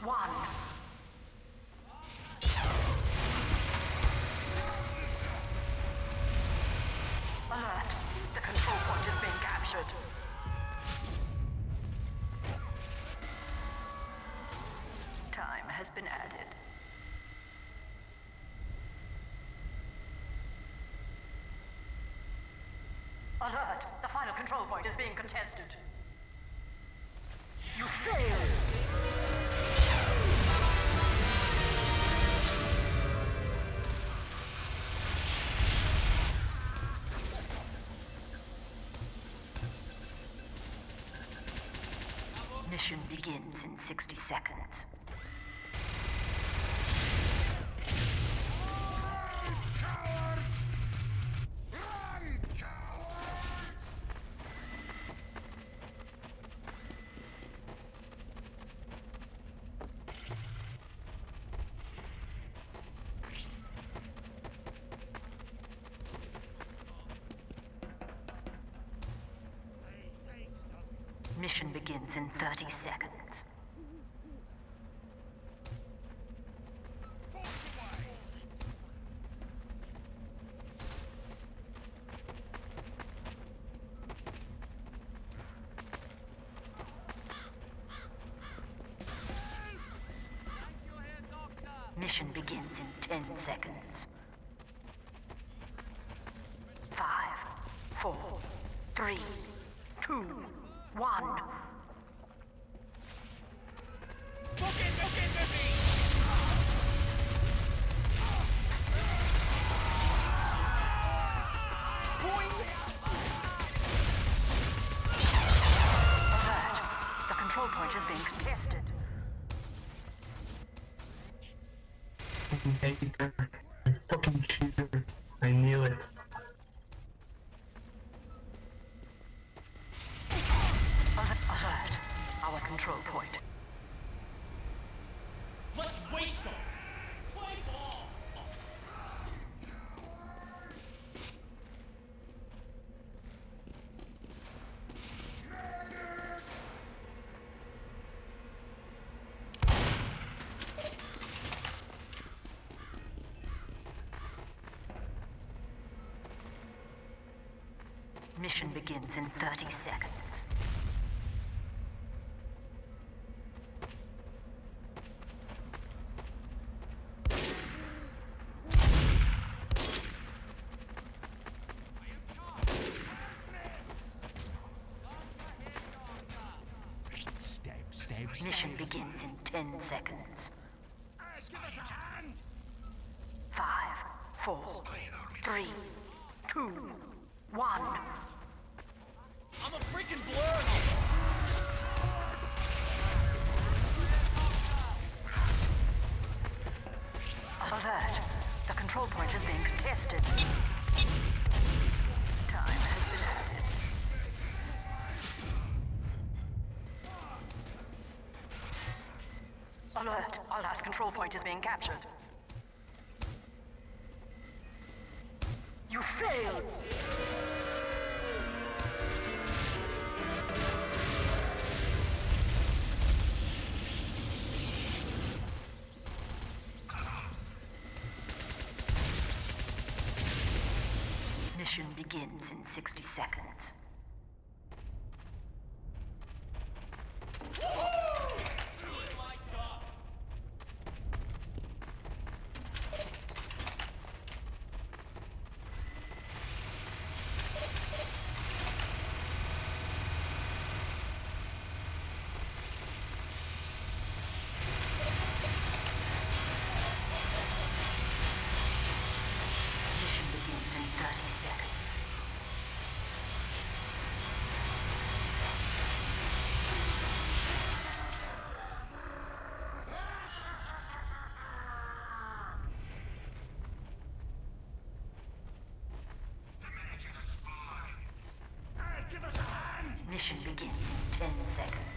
1. Alert! The control point is being captured. Time has been added. Alert! The final control point is being contested. You failed! Mission begins in 60 seconds. Mission begins in 30 seconds. Mission begins in 10 seconds. 5, 4, 3, 2, 1. Alert! The control point is being contested. Baker, you fucking cheater. I knew it. Alert! Our control point. Let's waste them! Play ball! Mission begins in 30 seconds. Mission begins in 10 seconds. 5, 4, 3, 2, 1. I'm a freaking blur! Alert! The control point is being contested. Time has been added. Alert! Our last control point is being captured. You failed! Mission begins in 60 seconds. Mission begins in 30 seconds. Mission begins in 10 seconds.